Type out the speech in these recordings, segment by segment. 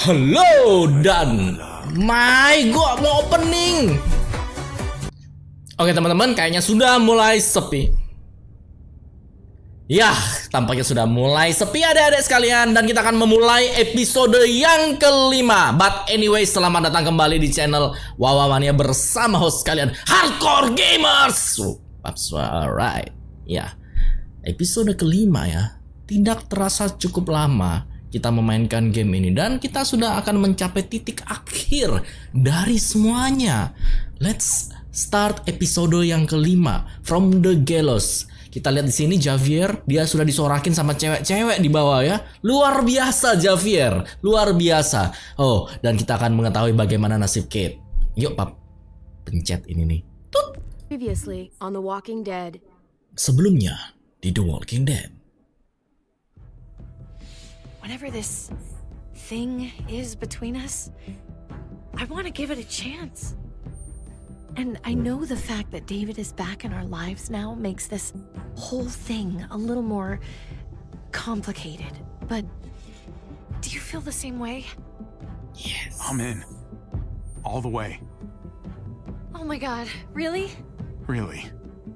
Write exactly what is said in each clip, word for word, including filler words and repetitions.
Halo dan my gua mau opening. Oke teman-teman, kayaknya sudah mulai sepi. Ya, tampaknya sudah mulai sepi adik-adik sekalian. Dan kita akan memulai episode yang kelima. But anyway, selamat datang kembali di channel Wawamania bersama host kalian, Hardcore Gamers. Oh, that's alright. Ya, episode kelima ya. Tidak terasa cukup lama kita memainkan game ini. Dan kita sudah akan mencapai titik akhir dari semuanya. Let's start episode yang kelima, From the Gallows. Kita lihat di sini Javier, dia sudah disorakin sama cewek-cewek di bawah ya. Luar biasa Javier, luar biasa. Oh, dan kita akan mengetahui bagaimana nasib Kate. Yuk, Pap. Pencet ini nih. Tut. Previously on The Walking Dead. Sebelumnya di The Walking Dead. Whatever this thing is between us, I want to give it a chance. And I know the fact that David is back in our lives now makes this whole thing a little more complicated. But do you feel the same way? Yes. I'm in. All the way. Oh my god, really? Really.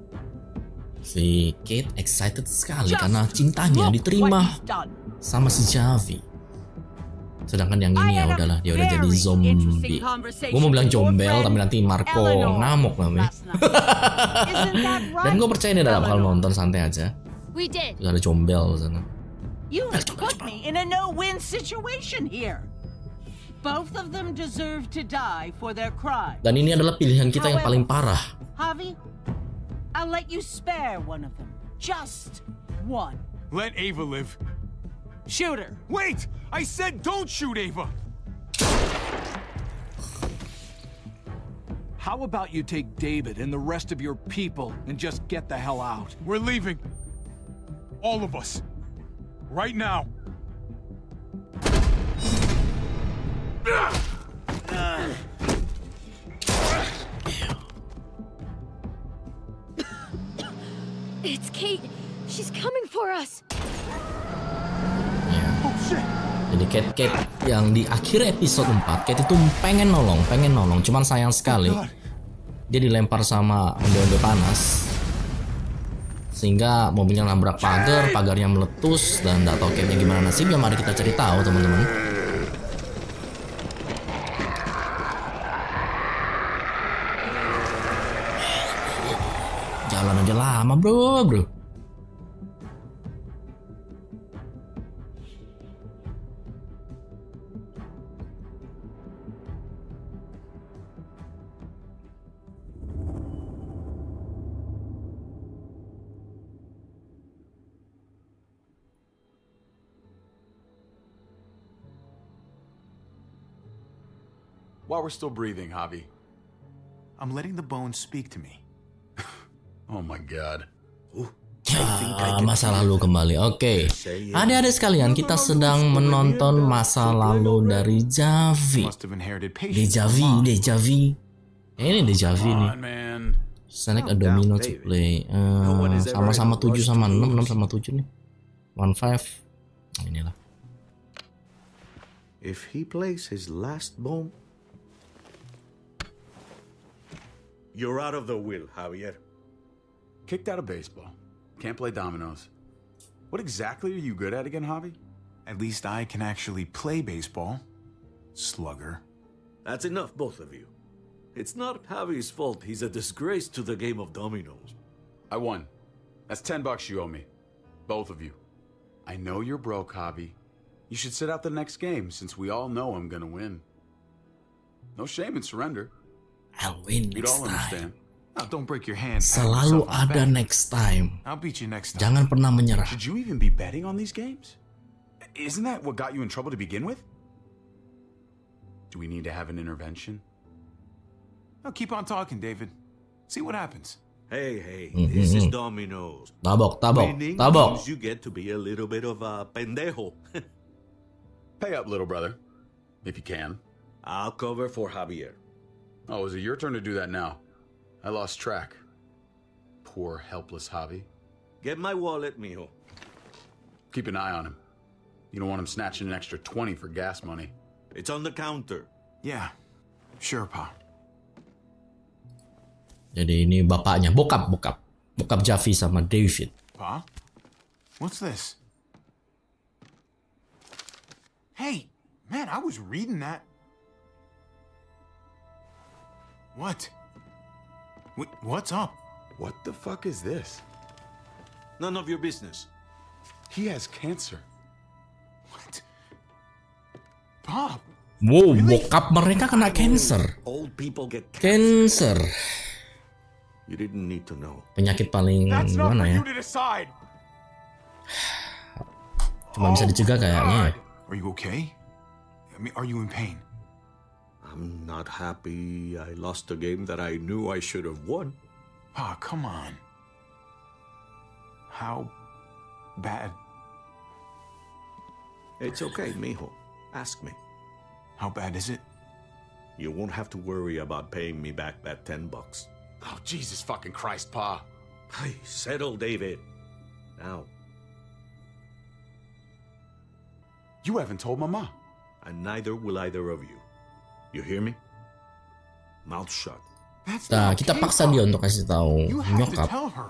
Si Kate excited sekali karena cintanya diterima sama si Javi. Sedangkan yang ini ya udahlah, dia udah jadi zombie. Gue mau bilang jombel tapi nanti Marco ngamuk namanya. Dan gue percaya dia udah bakal nonton santai aja. Gak ada jombel sana. You have put me in a no-win situation here. Both of them deserve to die for their crime. Dan ini adalah pilihan kita yang paling parah. Javi, I'll let you spare one of them. Just one. Let Ava live. Shoot her. Wait! I said don't shoot Ava! How about you take David and the rest of your people and just get the hell out? We're leaving. All of us. Right now. It's Kate. She's coming for us. Jadi Kate, Kate yang di akhir episode empat, Kate itu pengen nolong, pengen nolong, cuman sayang sekali dia dilempar sama onde-onde panas sehingga mobilnya nabrak pagar, pagarnya meletus dan nggak tahu Kate-nya gimana nasibnya. Mari kita cari tahu teman-teman. Jalan aja lama bro, bro. While we're still breathing, Javi, I'm letting the bones speak to me. Oh my god. Ya, masa lalu kembali. Oke, okay. Adik-adik sekalian, kita sedang menonton masa lalu dari Javi. Dejavi, Dejavi. Eh, ini Dejavi nih. Select a domino to play. Sama-sama tujuh sama enam, enam sama tujuh nih. One five. Nah, inilah. If he plays his last bomb, you're out of the will, Javier. Kicked out of baseball. Can't play dominoes. What exactly are you good at again, Javi? At least I can actually play baseball. Slugger. That's enough, both of you. It's not Javi's fault he's a disgrace to the game of dominoes. I won. That's ten bucks you owe me. Both of you. I know you're broke, Javi. You should sit out the next game since we all know I'm gonna win. No shame in surrender. I'll win You'd next all time. understand. Now, don't break your hand. Selalu ada next time. I'll beat you next time. Jangan pernah menyerah. Should you even be betting on these games? Isn't that what got you in trouble to begin with? Do we need to have an intervention? Now keep on talking, David. See what happens. Hey, hey, this is dominoes. Tabok, tabok, Winning tabok. means you get to be a little bit of a pendejo. Pay up, little brother. If you can. I'll cover for Javier. Oh, is it your turn to do that now? I lost track. Poor, helpless Javi. Get my wallet, mijo. Keep an eye on him. You don't want him snatching an extra twenty for gas money. It's on the counter. Yeah, sure, Pa. Jadi ini bapaknya, bokap, bokap. Bokap Javi sama David. Pa? What's this? Hey, man, I was reading that. What? What? What's up? What the fuck is this? None of your business. He has cancer. What? Pa? Wow, bokap mereka kena cancer. Old people get Cancer. You didn't need to know. Penyakit paling That's not mana for ya? you to decide. Cuma bisa dicegah kayaknya. ya. Are you okay? I mean, are you in pain? I'm not happy I lost a game that I knew I should have won. Pa, come on. How bad? It's okay, mijo. Ask me. How bad is it? You won't have to worry about paying me back that ten bucks. Oh, Jesus fucking Christ, Pa. Hey, settle, David. Now. You haven't told Mama. And neither will either of you. You hear me? Mouth shut. That's Nah, not kita okay, paksa Pa. dia untuk kasih tahu You have to nyokap. tell her.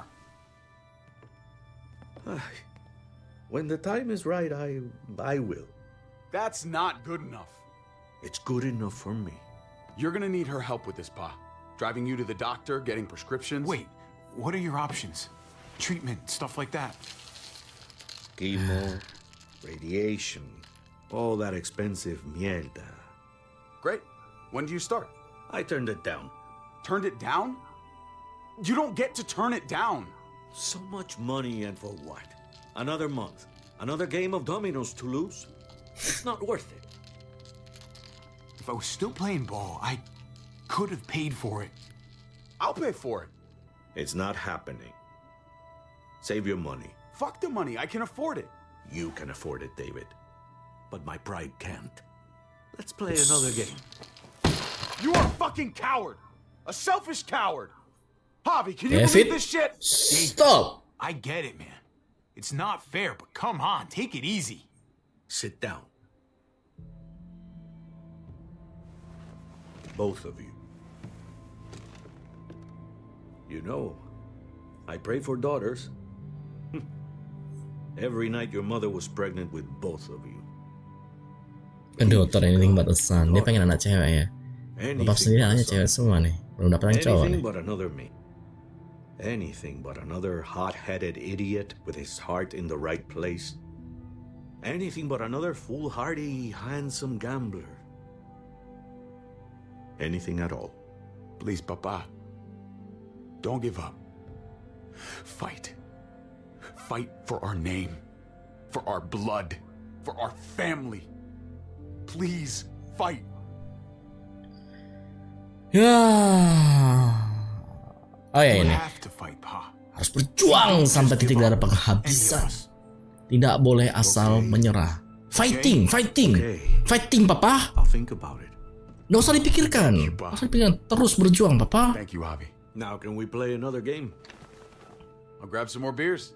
When the time is right, I I will. That's not good enough. It's good enough for me. You're gonna need her help with this, Pa. Driving you to the doctor, getting prescriptions. Wait, what are your options? Treatment, stuff like that. Chemo, radiation, all that expensive mierda. Great. When do you start? I turned it down. Turned it down? You don't get to turn it down. So much money, and for what? Another month? Another game of dominoes to lose? It's not worth it. If I was still playing ball, I could have paid for it. I'll pay for it. It's not happening. Save your money. Fuck the money. I can afford it. You can afford it, David. But my pride can't. Let's play another game. You are a fucking coward. A selfish coward. Javi, can you David? believe this shit? Stop. I get it, man. It's not fair, but come on, take it easy. Sit down. Both of you. You know, I pray for daughters. Every night your mother was pregnant with both of you. Kan dokter anything but a son. Dia pengen anak cewek ya. Bapak sendiri anaknya cewek semua nih. Belum dapat yang cowok nih. Anything but another me. Anything but another hot-headed idiot with his heart in the right place. Anything but another foolhardy, handsome gambler. Anything at all. Please, Papa. Don't give up. Fight. Fight for our name. For our blood. For our family. Please, fight. Ya. Oh ya You ini. have to fight, Pa. Harus berjuang sampai titik darah penghabisan. Tidak boleh asal menyerah. Fighting, fighting. Okay. Fighting, Papa. I'll think about it. Nggak usah dipikirkan. Nggak usah dipikirkan. Terus berjuang, Papa. Thank you, Javi. Now can we play another game? I'll grab some more beers.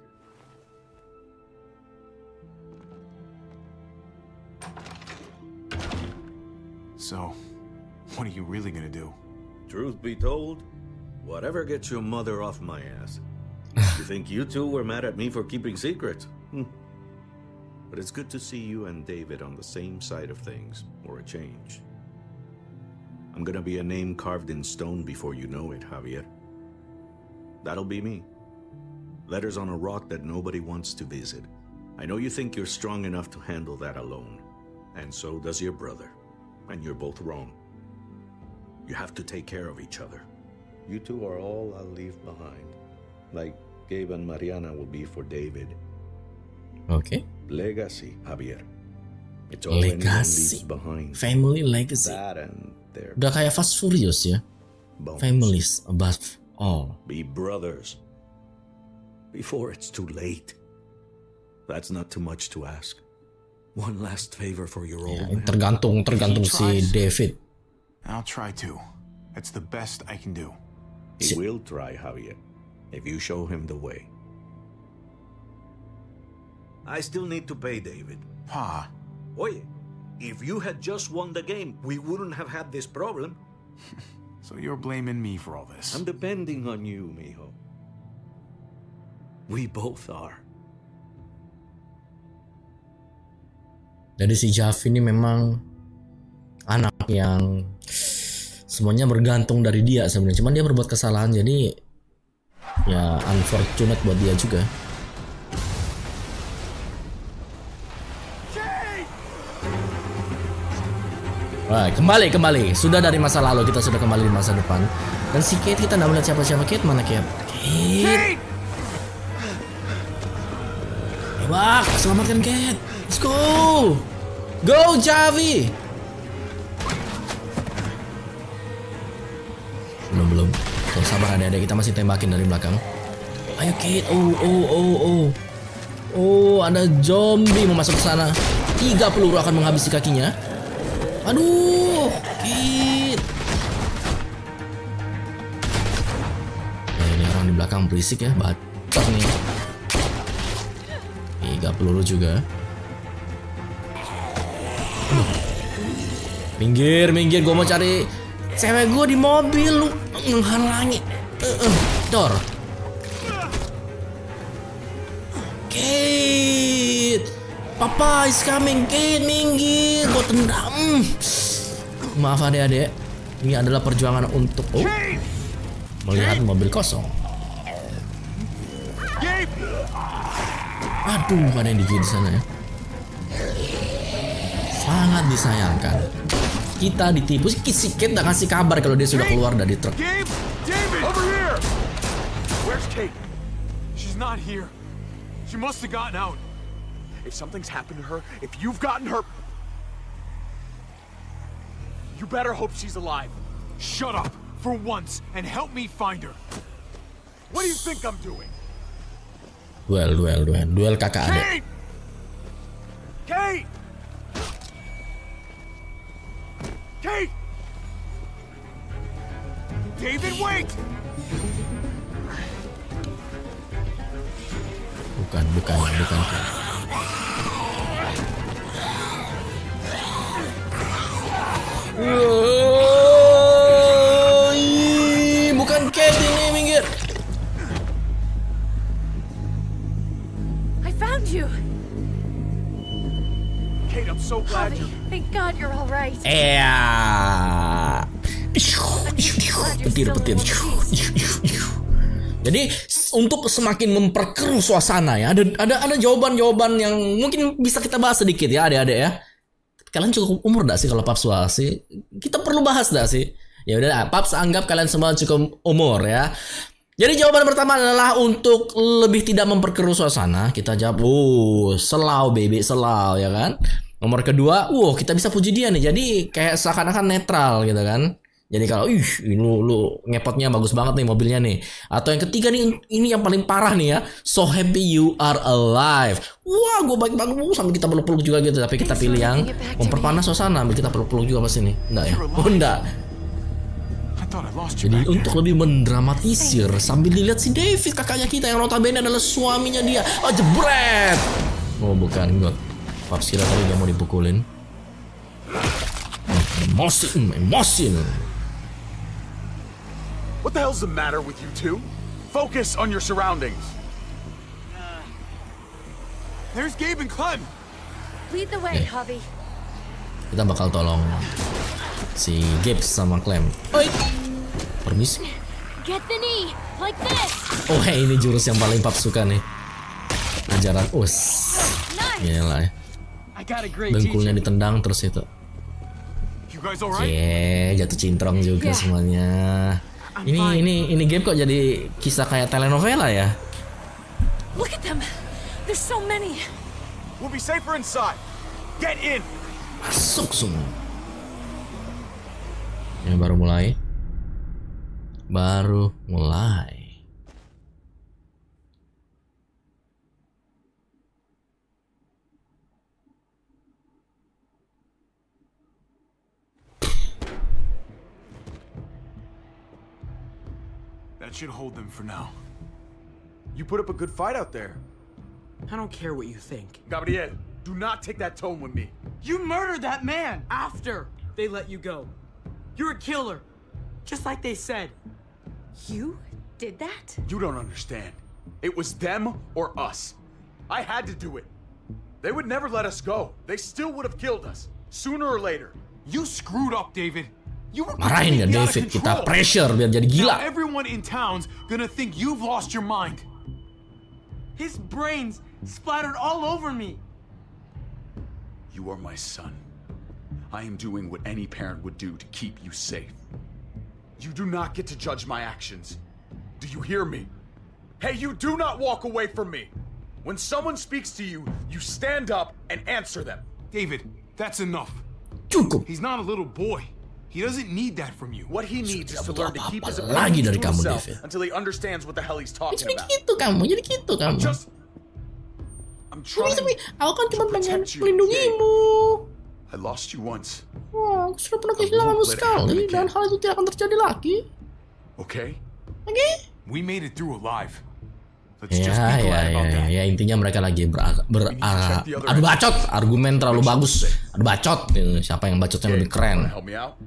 So, what are you really gonna do? Truth be told, whatever gets your mother off my ass. You think you two were mad at me for keeping secrets? Hmm. But it's good to see you and David on the same side of things, for a change. I'm gonna be a name carved in stone before you know it, Javier. That'll be me. Letters on a rock that nobody wants to visit. I know you think you're strong enough to handle that alone. And so does your brother. And you're both wrong. You have to take care of each other. You two are all I'll leave behind. Like Gabe and Mariana will be for David. Oke. Legacy, Javier. It's all anyone Legacy. leaves behind. Family legacy. That and their Udah kayak Fast Furious ya. bones. Families above all. Be brothers. Before it's too late. That's not too much to ask. One last favor for your old Ya, man. tergantung tergantung si David. I'll try to. That's the best I can do. He will try, Javier, if you show him the way. I still need to pay David. Pa, Oye, If you had just won the game, we wouldn't have had this problem. So you're blaming me for all this? I'm depending on you, mijo. We both are. Jadi si Javi ini memang anak yang semuanya bergantung dari dia sebenarnya. Cuman dia berbuat kesalahan, jadi ya unfortunate buat dia juga. Wah, kembali kembali. Sudah dari masa lalu, kita sudah kembali di masa depan. Dan si Kate, kita nggak melihat siapa-siapa. Kate mana Kate? Kate. Wah, selamatkan Kate. Let's go. Go Javi. Belum belum. Tuh, sabar adik-adik, kita masih tembakin dari belakang. Ayo Kate. Oh oh oh oh. Oh, ada zombie mau masuk ke sana. Tiga peluru akan menghabisi kakinya. Aduh, Kate. Nah, ini orang di belakang berisik ya, bacot nih. Tiga peluru juga. Uh. Minggir, minggir, gue mau cari cewek gue di mobil, lu menghalangi. Uh, uh, Dor. Kate. Papa is coming, Kate, minggir, gue tendang. Maaf adik-adik, ini adalah perjuangan untuk oh, melihat mobil kosong. Aduh, ada yang digigit di sana ya. Sangat disayangkan. Kita ditipu, si Kate gak kasih kabar kalau dia sudah keluar dari truk. Gabe, David, over here. Where's Kate? She's not here. She must have gotten out. If something's happened to her, if you've gotten her, you better hope she's alive. Shut up for once and help me find her. What do you think I'm doing? Duel, duel, duel, duel kakak adik. Kate! Kate! David, wait! Bukan, bukan, bukan. Oh, bukan Kate ini, minggir. I found you. Kate, I'm so glad Javi, you're... thank God you're all right. Iya. Petir, petir. Jadi untuk semakin memperkeruh suasana ya, ada ada ada jawaban-jawaban yang mungkin bisa kita bahas sedikit ya, adik-adik ya. Kalian cukup umur gak sih kalau Paps sih? Kita perlu bahas gak sih? Ya udah, Paps anggap kalian semua cukup umur ya. Jadi jawaban pertama adalah untuk lebih tidak memperkeruh suasana. Kita jawab, oh, selau baby, selau ya kan. Nomor kedua, wow, kita bisa puji dia nih. Jadi kayak seakan-akan netral gitu kan. Jadi kalau, ih, lu, lu ngepotnya bagus banget nih mobilnya nih. Atau yang ketiga nih, ini yang paling parah nih ya. So happy you are alive. Wah, gue baik banget sampai kita peluk-peluk juga gitu. Tapi kita pilih yang memperpanas suasana. Sampai kita peluk-peluk juga pas ini. Enggak ya? Oh, enggak. Jadi untuk lebih mendramatisir sambil dilihat si David, kakaknya kita yang notabene adalah suaminya dia. Oh, jebret. Oh, bukan. Gue Paps kira tadi dia mau dipukulin. Emosi, emosi. What the hell's the matter with you two? Focus on your surroundings. There's Gabe and Clem. Lead the way, Javi. Kita bakal tolong si Gabe sama Clem. Oi, permisi. Get the knee, like this. Oh, hey, ini jurus yang paling Paps suka nih. Ajaran us. Gila ya. Dengkulnya ditendang terus itu. Oke, jatuh cintrong juga yeah. Semuanya. Ini fine. ini ini game kok jadi kisah kayak telenovela ya? Look at them. There's so many. We'll be safer inside. Get in. Masuk semua. Ini baru mulai. Baru mulai. That should hold them for now. You put up a good fight out there. I don't care what you think. Gabriel, do not take that tone with me. You murdered that man after they let you go. You're a killer, just like they said. You did that? You don't understand. It was them or us. I had to do it. They would never let us go. They still would have killed us, sooner or later. You screwed up, David. You were Marahin ya completely out of David, kita control. pressure biar jadi gila. Now everyone in town's gonna think you've lost your mind. His brains splattered all over me. You are my son. I am doing what any parent would do to keep you safe. You do not get to judge my actions. Do you hear me? Hey, you do not walk away from me. When someone speaks to you, you stand up and answer them. David, that's enough. Cukup. He's not a little boy. He doesn't need that from you. What he needs is to learn to keep his Apa lagi opinions dari to kamu, himself David? until he understands what the hell he's talking Jadi about. gitu kamu, jadi gitu kamu. Just, I'm Tapi, trying tapi aku kan cuma to pengen protect you, melindungimu. I lost you once, Wah, aku sudah pernah kehilanganmu sekali dan hal itu tidak akan terjadi lagi. okay? Oke? We made it through alive. Let's Ya, just be ya, glad ya, about ya, that. ya, intinya mereka lagi ber, ber ah, adu bacot, argumen terlalu bagus, adu bacot, gitu. Siapa yang bacotnya lebih keren? Help me out?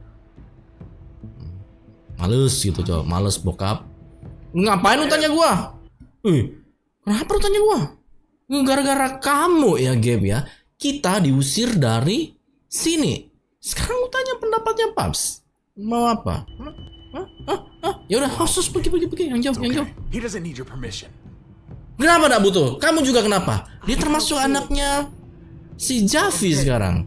Males gitu coba, males bokap. Ngapain lu tanya gua? Eh, kenapa lu tanya gua? Gara-gara kamu ya Gabe ya, kita diusir dari sini. Sekarang lu tanya pendapatnya Paps. Mau apa? Hah? Hah? Hah? Hah? Ya udah, khusus pergi pergi pergi yang jauh, yang jauh. He doesn't need your permission. Kenapa enggak butuh? Kamu juga kenapa? Dia termasuk anaknya si Javi sekarang.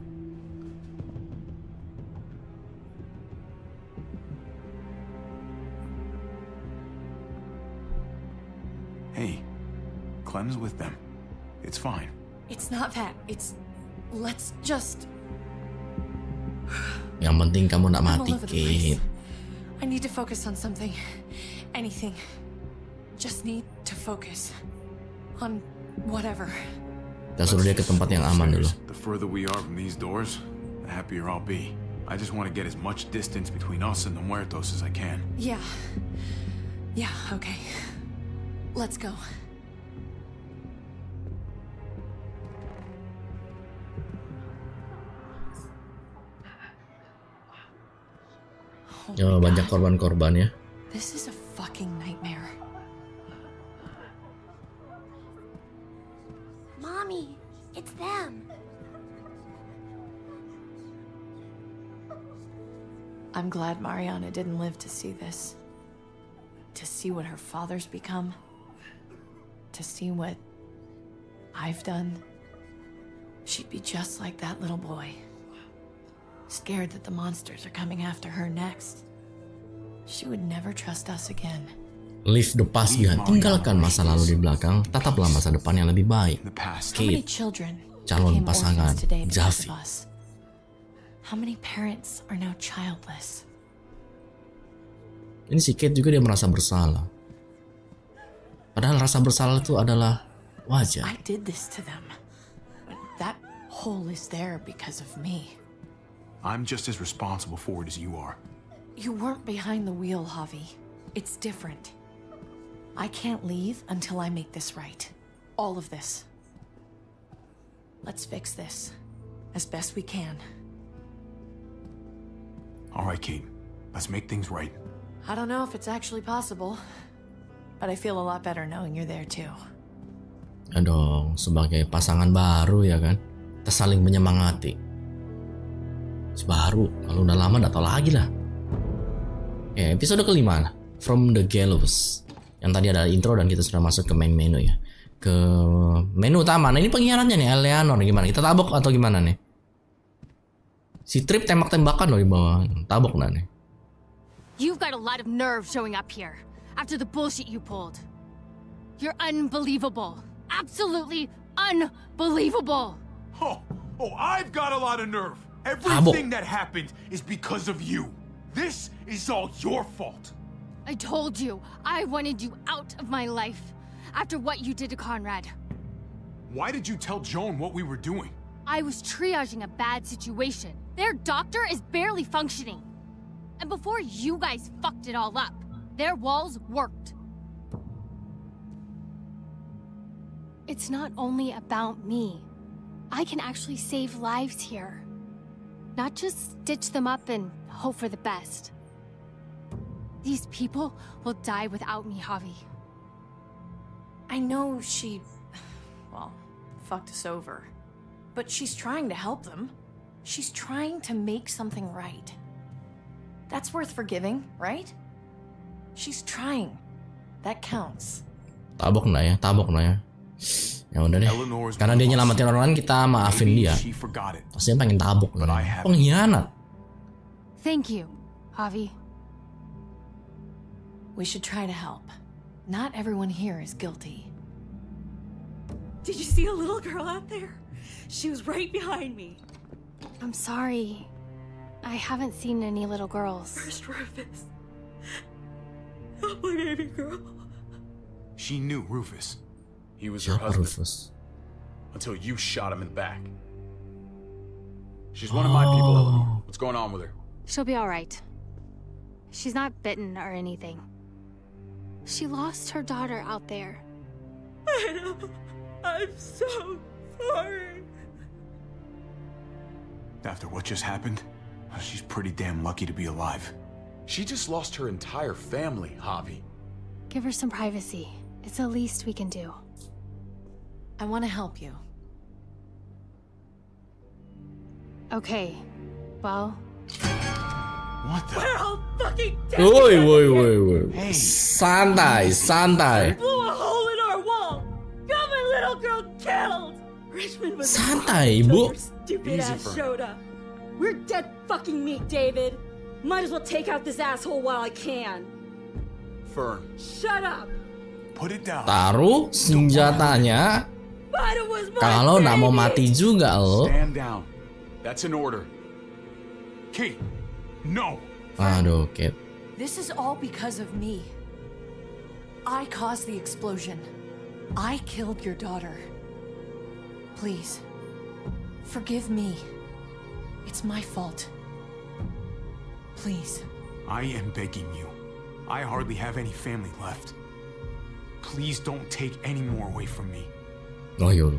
Hey, Clem's with them. It's fine. It's not that. It's... Let's just... Yang penting kamu enggak I'm mati, all over the place. Kate. I need to focus on something. Anything. Just need to focus. On whatever. Kita suruh dia ke tempat yang aman dulu. The further we are from these doors, the happier I'll be. I just want to get as much distance between us and the Muertos as I can. Yeah. Yeah, okay. Let's go. Ya, banyak korban-korban ya. This is a fucking nightmare. Mommy, it's them. I'm glad Mariana didn't live to see this. To see what her father's become. To see what I've done. She'd be just like that little boy. Scared that the monsters are coming after her next. She would never trust us again. Leave the past behind. Tinggalkan masa lalu di belakang. Tetaplah masa depan yang lebih baik. How many Kate, children calon became pasangan orphans today because Javi. of us? How many parents are now childless? Ini si Kate juga dia merasa bersalah. Padahal rasa bersalah itu adalah wajar. I did this to them. But that hole is there because of me. I'm just as responsible for it as you are. You weren't behind the wheel, Javi. It's different. I can't leave until I make this right. All of this. Let's fix this. As best we can. All right, Kate. Let's make things right. I don't know if it's actually possible. But I feel a lot better knowing you're there too. Ya dong, sebagai pasangan baru ya kan. Kita saling menyemangati. Baru, kalau udah lama gak tau lagi lah. Ya, episode kelima lah. From the Gallows. Yang tadi ada intro dan kita sudah masuk ke main menu ya. Ke menu utama. Nah ini pengkhianatnya nih, Eleanor gimana? Kita tabok atau gimana nih? Si Trip tembak-tembakan loh di bawah. Tabok nah nih. You've got a lot of nerve showing up here after the bullshit you pulled. You're unbelievable. Absolutely unbelievable. Oh, oh, I've got a lot of nerve. Everything that happened is because of you. This is all your fault. I told you I wanted you out of my life after what you did to Conrad. Why did you tell Joan what we were doing? I was triaging a bad situation. Their doctor is barely functioning. And before you guys fucked it all up, their walls worked. It's not only about me. I can actually save lives here. not just stitch them up and hope for the best. These people will die without me, Javi. I know she, well, fucked us over. But she's trying to help them. She's trying to make something right. That's worth forgiving, right? She's trying. That counts. Tabok na ya, tabok na ya. Ya udah deh. Karena dia nyelamatin orang lain, kita maafin dia. Pasti pengen tabok nih. Pengkhianat. Thank you, Javi. We should try to help. Not everyone here is guilty. Did you see a little girl out there? She was right behind me. I'm sorry. I haven't seen any little girls. First Rufus. Oh, my baby girl. She knew Rufus. He was her husband. Rufus. Until you shot him in the back. She's one of my people, Eleanor. What's going on with her? She'll be all right. She's not bitten or anything. She lost her daughter out there. I know. I'm so sorry. After what just happened, she's pretty damn lucky to be alive. She just lost her entire family, Javi. Give her some privacy. It's the least we can do. I want to help you. Okay. Well... What the? We're all fucking dead! Woi, woi, woi, woi. Hey. Santai, santai. Blew a hole in our wall! Got my little girl killed! Richmond was santai, Ibu. Stupid ass showed up. We're dead fucking meat, David. Might as well take out this asshole while I can. Fern. Shut up. Put it down. Taruh senjatanya. Kalau nggak mau mati juga lo. Stand down. That's an order. Kate, no. Aduh, Kate. This is all because of me. I caused the explosion. I killed your daughter. Please, forgive me. It's my fault. Please. I am begging you. I hardly have any family left. Please don't take any more away from me. Oh, yolo.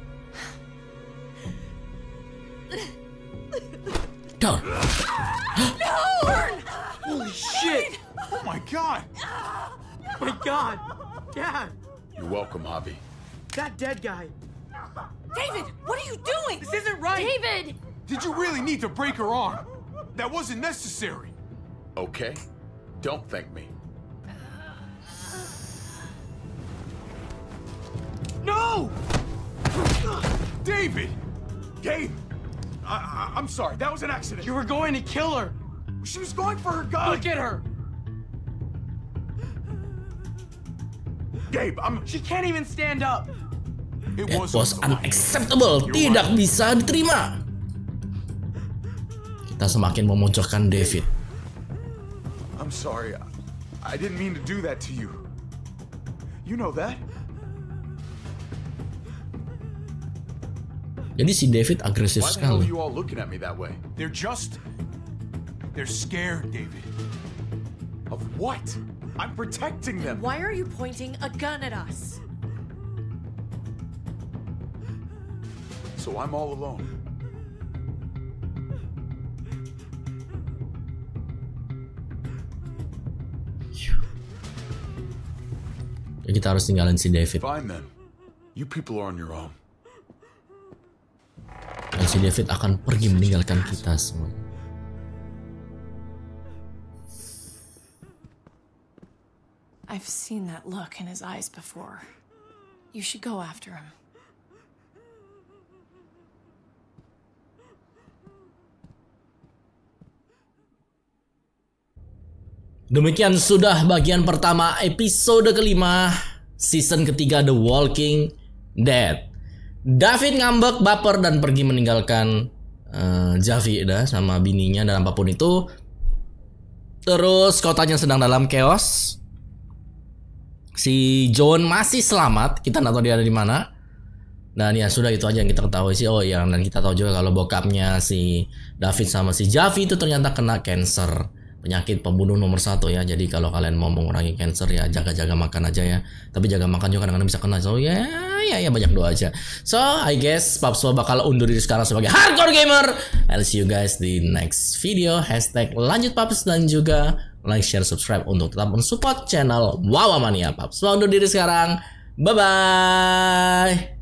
Done. No! Holy shit! Oh my god! Oh my god! Dad! You're welcome, Javi. That dead guy. David, what are you doing? This isn't right! David! Did you really need to break her arm? That wasn't necessary. Okay. Don't thank me. No! David! Gabe! I, I, I'm sorry, that was an accident. You were going to kill her. She was going for her gun. Look at her. Gabe, I'm... She can't even stand up. It was, It was unacceptable. Tidak right. bisa diterima. Kita semakin memojokkan David. I'm sorry. I didn't mean to do that to you. You know that? Jadi si David agresif sekali. Why the hell are you all looking at me that way? They're just... They're scared, David. Of what? I'm protecting them. Why are you pointing a gun at us? So I'm all alone. Ya, kita harus tinggalin si David. Fine then. You people are on your own. Dan si David akan pergi meninggalkan kita semua. I've seen that look in his eyes before. You should go after him. Demikian sudah bagian pertama episode kelima season ketiga The Walking Dead. David ngambek, baper, dan pergi meninggalkan uh, Javi dah sama bininya dan apapun itu. Terus kotanya sedang dalam chaos. Si John masih selamat, kita nggak tahu dia ada di mana. Dan ya sudah, itu aja yang kita ketahui sih. Oh iya, dan kita tahu juga kalau bokapnya si David sama si Javi itu ternyata kena cancer. penyakit pembunuh nomor satu ya. Jadi kalau kalian mau mengurangi cancer ya jaga-jaga makan aja ya. Tapi jaga makan juga kadang-kadang bisa kena. So ya ya ya banyak doa aja. So I guess Papswa bakal undur diri sekarang sebagai hardcore gamer. I'll see you guys di next video. Hashtag lanjut Paps dan juga like, share, subscribe untuk tetap mensupport channel Wawamania. Papswa undur diri sekarang. Bye bye.